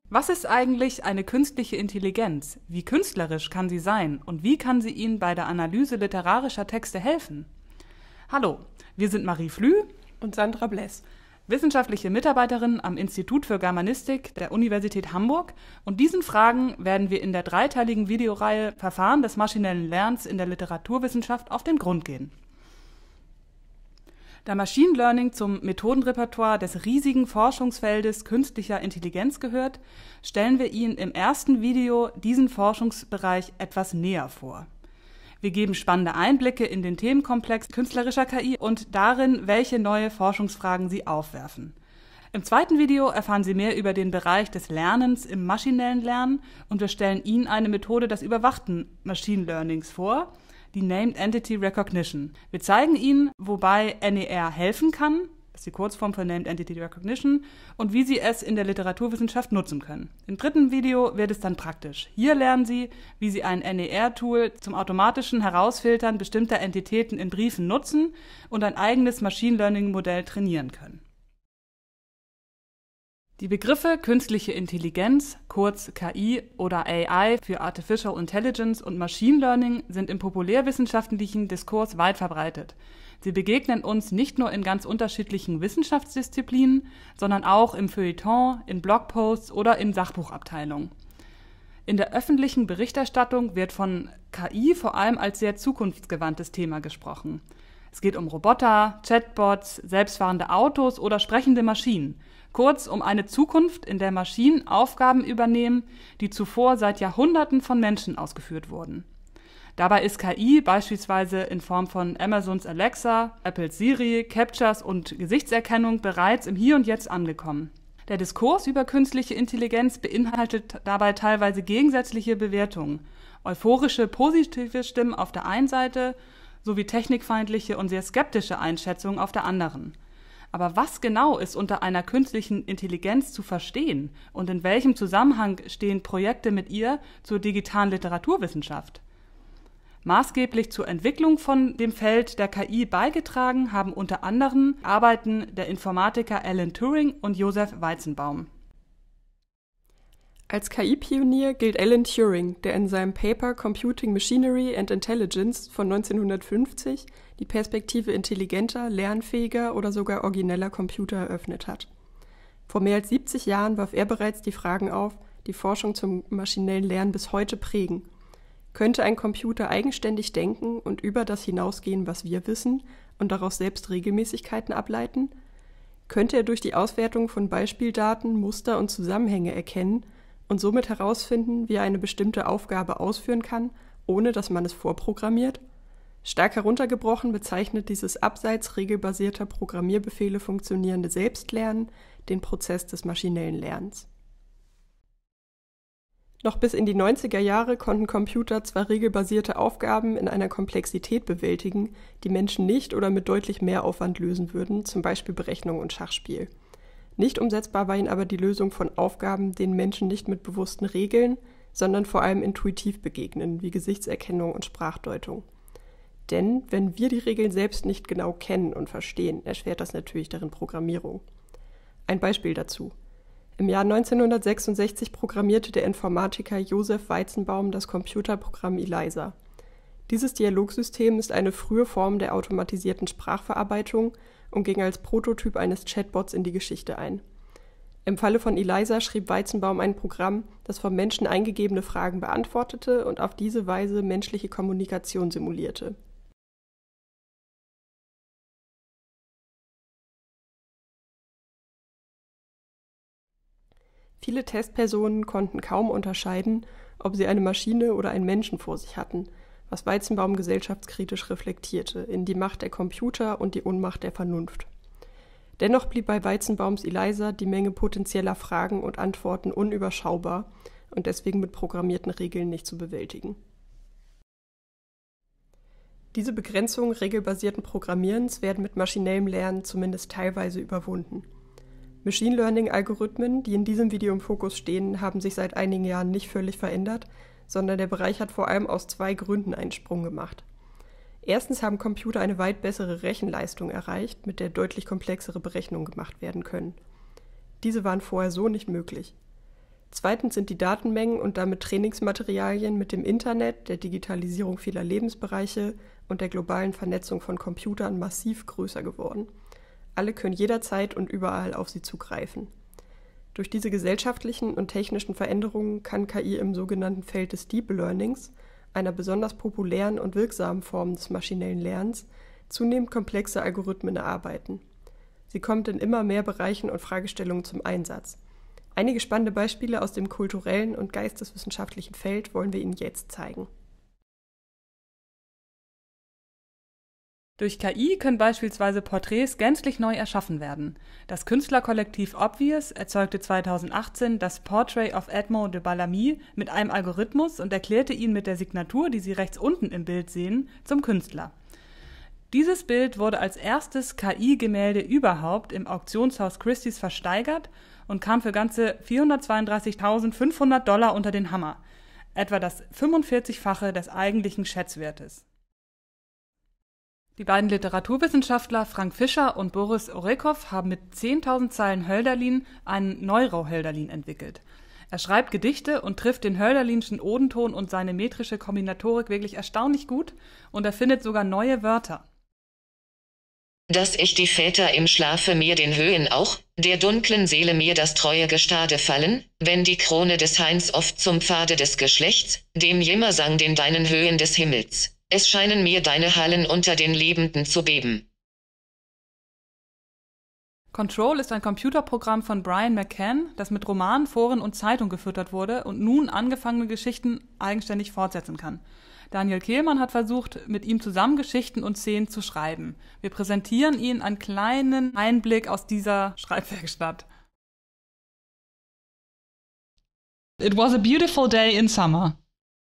Was ist eigentlich eine künstliche Intelligenz? Wie künstlerisch kann sie sein und wie kann sie Ihnen bei der Analyse literarischer Texte helfen? Hallo, wir sind Marie Flü und Sandra Bless, wissenschaftliche Mitarbeiterin am Institut für Germanistik der Universität Hamburg, und diesen Fragen werden wir in der dreiteiligen Videoreihe Verfahren des maschinellen Lernens in der Literaturwissenschaft auf den Grund gehen. Da Machine Learning zum Methodenrepertoire des riesigen Forschungsfeldes künstlicher Intelligenz gehört, stellen wir Ihnen im ersten Video diesen Forschungsbereich etwas näher vor. Wir geben spannende Einblicke in den Themenkomplex künstlerischer KI und darin, welche neue Forschungsfragen sie aufwerfen. Im zweiten Video erfahren Sie mehr über den Bereich des Lernens im maschinellen Lernen und wir stellen Ihnen eine Methode des überwachten Machine Learnings vor, die Named Entity Recognition. Wir zeigen Ihnen, wobei NER helfen kann, das ist die Kurzform für Named Entity Recognition, und wie Sie es in der Literaturwissenschaft nutzen können. Im dritten Video wird es dann praktisch. Hier lernen Sie, wie Sie ein NER-Tool zum automatischen Herausfiltern bestimmter Entitäten in Briefen nutzen und ein eigenes Machine Learning-Modell trainieren können. Die Begriffe künstliche Intelligenz, kurz KI oder AI für Artificial Intelligence und Machine Learning sind im populärwissenschaftlichen Diskurs weit verbreitet. Sie begegnen uns nicht nur in ganz unterschiedlichen Wissenschaftsdisziplinen, sondern auch im Feuilleton, in Blogposts oder in Sachbuchabteilungen. In der öffentlichen Berichterstattung wird von KI vor allem als sehr zukunftsgewandtes Thema gesprochen. Es geht um Roboter, Chatbots, selbstfahrende Autos oder sprechende Maschinen. Kurz um eine Zukunft, in der Maschinen Aufgaben übernehmen, die zuvor seit Jahrhunderten von Menschen ausgeführt wurden. Dabei ist KI beispielsweise in Form von Amazons Alexa, Apples Siri, Captchas und Gesichtserkennung bereits im Hier und Jetzt angekommen. Der Diskurs über künstliche Intelligenz beinhaltet dabei teilweise gegensätzliche Bewertungen, euphorische, positive Stimmen auf der einen Seite sowie technikfeindliche und sehr skeptische Einschätzungen auf der anderen. Aber was genau ist unter einer künstlichen Intelligenz zu verstehen und in welchem Zusammenhang stehen Projekte mit ihr zur digitalen Literaturwissenschaft? Maßgeblich zur Entwicklung von dem Feld der KI beigetragen haben unter anderem Arbeiten der Informatiker Alan Turing und Joseph Weizenbaum. Als KI-Pionier gilt Alan Turing, der in seinem Paper Computing Machinery and Intelligence von 1950 die Perspektive intelligenter, lernfähiger oder sogar origineller Computer eröffnet hat. Vor mehr als 70 Jahren warf er bereits die Fragen auf, die Forschung zum maschinellen Lernen bis heute prägen. Könnte ein Computer eigenständig denken und über das hinausgehen, was wir wissen, und daraus selbst Regelmäßigkeiten ableiten? Könnte er durch die Auswertung von Beispieldaten Muster und Zusammenhänge erkennen und somit herausfinden, wie er eine bestimmte Aufgabe ausführen kann, ohne dass man es vorprogrammiert? Stark heruntergebrochen bezeichnet dieses abseits regelbasierter Programmierbefehle funktionierende Selbstlernen den Prozess des maschinellen Lernens. Noch bis in die 90er Jahre konnten Computer zwar regelbasierte Aufgaben in einer Komplexität bewältigen, die Menschen nicht oder mit deutlich mehr Aufwand lösen würden, zum Beispiel Berechnung und Schachspiel. Nicht umsetzbar war ihnen aber die Lösung von Aufgaben, denen Menschen nicht mit bewussten Regeln, sondern vor allem intuitiv begegnen, wie Gesichtserkennung und Sprachdeutung. Denn wenn wir die Regeln selbst nicht genau kennen und verstehen, erschwert das natürlich deren Programmierung. Ein Beispiel dazu. Im Jahr 1966 programmierte der Informatiker Joseph Weizenbaum das Computerprogramm ELIZA. Dieses Dialogsystem ist eine frühe Form der automatisierten Sprachverarbeitung und ging als Prototyp eines Chatbots in die Geschichte ein. Im Falle von ELIZA schrieb Weizenbaum ein Programm, das vom Menschen eingegebene Fragen beantwortete und auf diese Weise menschliche Kommunikation simulierte. Viele Testpersonen konnten kaum unterscheiden, ob sie eine Maschine oder einen Menschen vor sich hatten, was Weizenbaum gesellschaftskritisch reflektierte, in die Macht der Computer und die Unmacht der Vernunft. Dennoch blieb bei Weizenbaums ELIZA die Menge potenzieller Fragen und Antworten unüberschaubar und deswegen mit programmierten Regeln nicht zu bewältigen. Diese Begrenzungen regelbasierten Programmierens werden mit maschinellem Lernen zumindest teilweise überwunden. Machine Learning-Algorithmen, die in diesem Video im Fokus stehen, haben sich seit einigen Jahren nicht völlig verändert, sondern der Bereich hat vor allem aus zwei Gründen einen Sprung gemacht. Erstens haben Computer eine weit bessere Rechenleistung erreicht, mit der deutlich komplexere Berechnungen gemacht werden können. Diese waren vorher so nicht möglich. Zweitens sind die Datenmengen und damit Trainingsmaterialien mit dem Internet, der Digitalisierung vieler Lebensbereiche und der globalen Vernetzung von Computern massiv größer geworden. Alle können jederzeit und überall auf sie zugreifen. Durch diese gesellschaftlichen und technischen Veränderungen kann KI im sogenannten Feld des Deep Learnings, einer besonders populären und wirksamen Form des maschinellen Lernens, zunehmend komplexe Algorithmen erarbeiten. Sie kommt in immer mehr Bereichen und Fragestellungen zum Einsatz. Einige spannende Beispiele aus dem kulturellen und geisteswissenschaftlichen Feld wollen wir Ihnen jetzt zeigen. Durch KI können beispielsweise Porträts gänzlich neu erschaffen werden. Das Künstlerkollektiv Obvious erzeugte 2018 das Portrait of Edmond de Bellamy mit einem Algorithmus und erklärte ihn mit der Signatur, die Sie rechts unten im Bild sehen, zum Künstler. Dieses Bild wurde als erstes KI-Gemälde überhaupt im Auktionshaus Christie's versteigert und kam für ganze $432.500 unter den Hammer, etwa das 45-fache des eigentlichen Schätzwertes. Die beiden Literaturwissenschaftler Frank Fischer und Boris Orekow haben mit 10.000 Zeilen Hölderlin einen Neuro-Hölderlin entwickelt. Er schreibt Gedichte und trifft den hölderlinschen Odenton und seine metrische Kombinatorik wirklich erstaunlich gut und erfindet sogar neue Wörter. Dass ich die Väter im Schlafe mir den Höhen auch, der dunklen Seele mir das treue Gestade fallen, wenn die Krone des Hains oft zum Pfade des Geschlechts, dem Jimmer sang den deinen Höhen des Himmels. Es scheinen mir deine Hallen unter den Lebenden zu beben. Control ist ein Computerprogramm von Brian McCann, das mit Romanen, Foren und Zeitungen gefüttert wurde und nun angefangene Geschichten eigenständig fortsetzen kann. Daniel Kehlmann hat versucht, mit ihm zusammen Geschichten und Szenen zu schreiben. Wir präsentieren Ihnen einen kleinen Einblick aus dieser Schreibwerkstatt. It was a beautiful day in summer.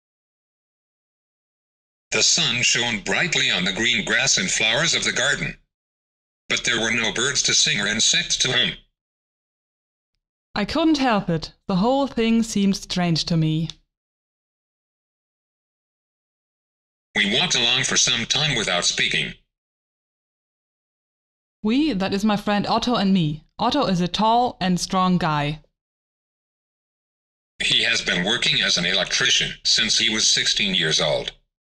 The sun shone brightly on the green grass and flowers of the garden. But there were no birds to sing or insects to hum. I couldn't help it. The whole thing seemed strange to me. We walked along for some time without speaking. We, that is my friend Otto and me. Otto is a tall and strong guy. He has been working as an electrician since he was 16 years old.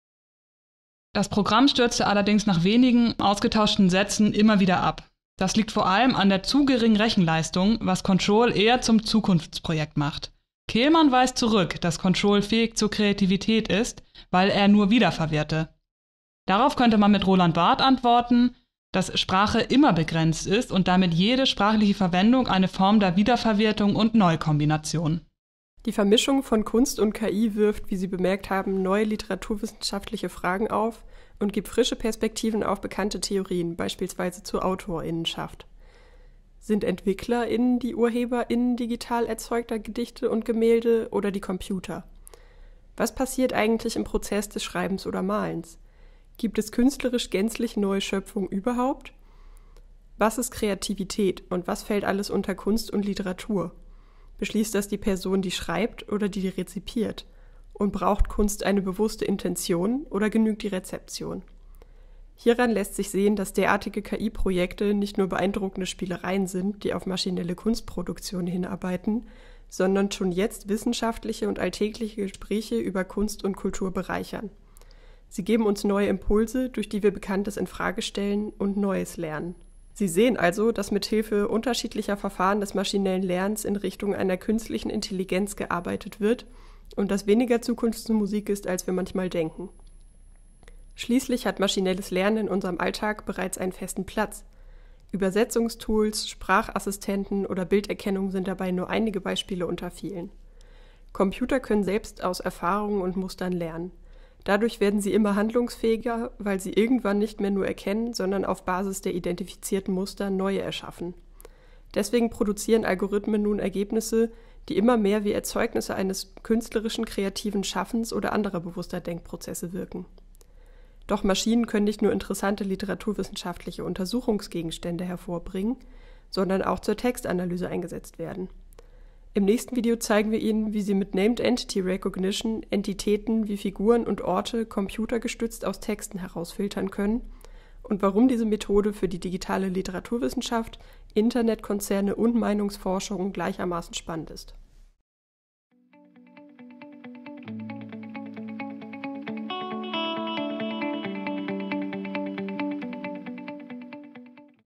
Das Programm stürzte allerdings nach wenigen ausgetauschten Sätzen immer wieder ab. Das liegt vor allem an der zu geringen Rechenleistung, was Control eher zum Zukunftsprojekt macht. Kehlmann weist zurück, dass Control fähig zur Kreativität ist, weil er nur wiederverwerte. Darauf könnte man mit Roland Barth antworten, dass Sprache immer begrenzt ist und damit jede sprachliche Verwendung eine Form der Wiederverwertung und Neukombination. Die Vermischung von Kunst und KI wirft, wie Sie bemerkt haben, neue literaturwissenschaftliche Fragen auf und gibt frische Perspektiven auf bekannte Theorien, beispielsweise zur AutorInnenschaft. Sind EntwicklerInnen die UrheberInnen digital erzeugter Gedichte und Gemälde oder die Computer? Was passiert eigentlich im Prozess des Schreibens oder Malens? Gibt es künstlerisch gänzlich neue Schöpfung überhaupt? Was ist Kreativität und was fällt alles unter Kunst und Literatur? Beschließt das die Person, die schreibt oder die rezipiert? Und braucht Kunst eine bewusste Intention oder genügt die Rezeption? Hieran lässt sich sehen, dass derartige KI-Projekte nicht nur beeindruckende Spielereien sind, die auf maschinelle Kunstproduktion hinarbeiten, sondern schon jetzt wissenschaftliche und alltägliche Gespräche über Kunst und Kultur bereichern. Sie geben uns neue Impulse, durch die wir Bekanntes in Frage stellen und Neues lernen. Sie sehen also, dass mithilfe unterschiedlicher Verfahren des maschinellen Lernens in Richtung einer künstlichen Intelligenz gearbeitet wird und dass weniger Zukunftsmusik ist, als wir manchmal denken. Schließlich hat maschinelles Lernen in unserem Alltag bereits einen festen Platz. Übersetzungstools, Sprachassistenten oder Bilderkennung sind dabei nur einige Beispiele unter vielen. Computer können selbst aus Erfahrungen und Mustern lernen. Dadurch werden sie immer handlungsfähiger, weil sie irgendwann nicht mehr nur erkennen, sondern auf Basis der identifizierten Muster neue erschaffen. Deswegen produzieren Algorithmen nun Ergebnisse, die immer mehr wie Erzeugnisse eines künstlerischen, kreativen Schaffens oder anderer bewusster Denkprozesse wirken. Doch Maschinen können nicht nur interessante literaturwissenschaftliche Untersuchungsgegenstände hervorbringen, sondern auch zur Textanalyse eingesetzt werden. Im nächsten Video zeigen wir Ihnen, wie Sie mit Named Entity Recognition Entitäten wie Figuren und Orte computergestützt aus Texten herausfiltern können und warum diese Methode für die digitale Literaturwissenschaft, Internetkonzerne und Meinungsforschung gleichermaßen spannend ist.